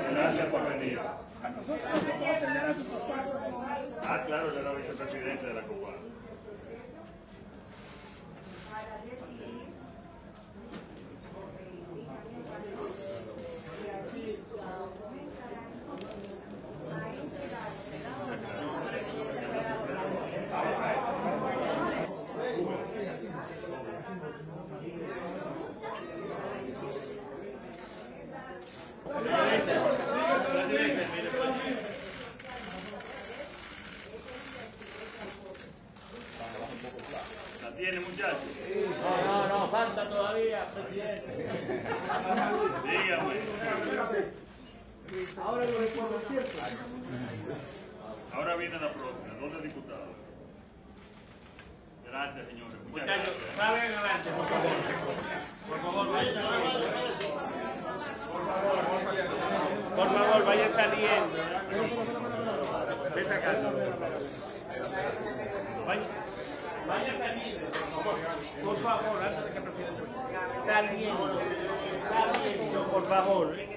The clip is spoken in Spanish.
Gracias por venir. Ah, claro, yo era vicepresidente de la Copa. ¿La tiene, muchachos? No, falta todavía, presidente. Dígame. Ahora lo recuerdo cierto. Ahora viene la próxima, 12 diputados. Gracias, señores. Muchas Muchachos, gracias. salgan adelante, por favor. Por favor, vayan saliendo. Por favor, vayan saliendo. Vete acá. Vayan saliendo. Por favor, antes de que el presidente. Saliendo, por favor.